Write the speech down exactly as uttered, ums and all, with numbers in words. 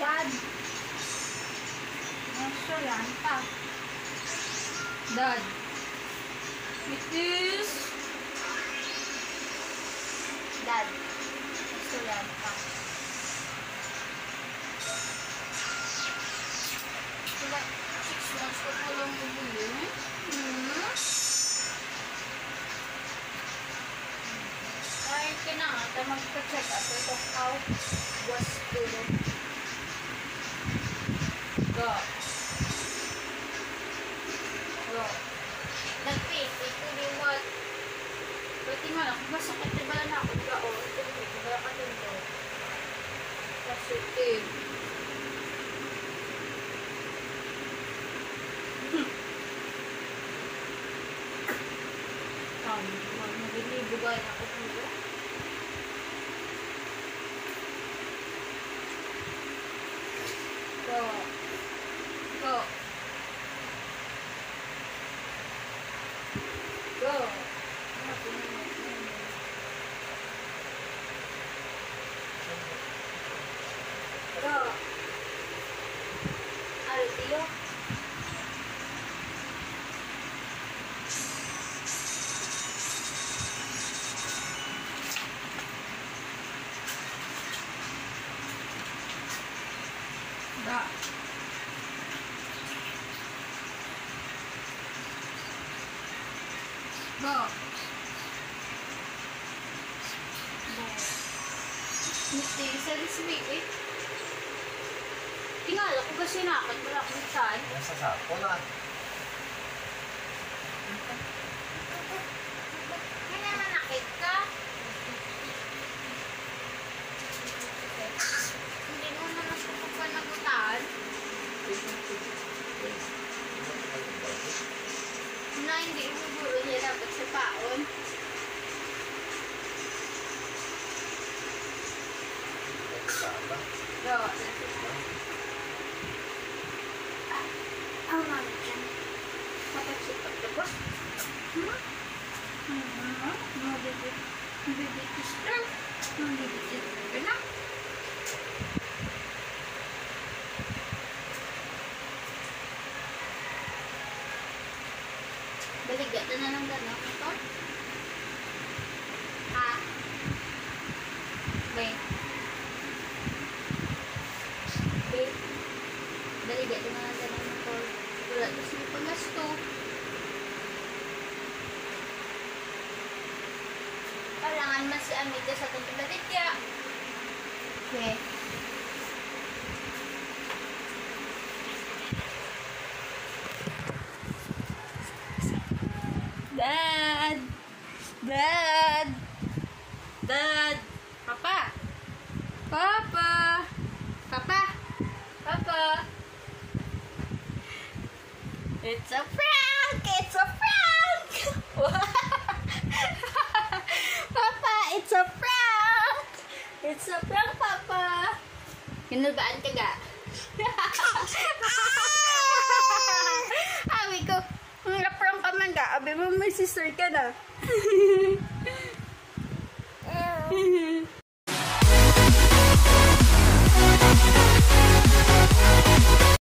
Dad. Nasa yan pa. Dad. It is... Dad. Nasa yan pa. Diba, six months ko po lang bumili. Hmm? Ay, kinangata magpa-check up ito how was tulog. Go. Go. Nag-piti, tuliwat. Pwede nga lang, kung masakit na ba na ako ka o, ito ito, wala ka dito. Positive. Um, maglilibugay na ako dito. Go. Go. Go. Go. Al tío. Da. Go. Go. Mesti sali sweet. Tingala ko kasi nakakot wala akong saan. Nasa sapo na. Kaya manakit ka. Hindi mo na nasukupan na gutaan. Na hindi ibuburo niya dapat sa paon. Sama. Yo, ang mami dyan. Mapagsipat na ba? Hmm? Hmm? Mabibit. Mabibit sister. Mabibit sister na. Baligyan na na lang gano'n ito. Ha? Wait. Wait. Baligyan na lang gano'n ito. Wala ito sa paggasto. Kailangan mas si Amita sa itong baligya. Okay. Dad! Dad! Dad! Papa! Papa! Papa! Papa! It's a prank! It's a prank! Papa! It's a prank! It's a prank, Papa! Hinubaan ka ga? Awi ko, na-prank ka man ga. Abi mo may sister ka na.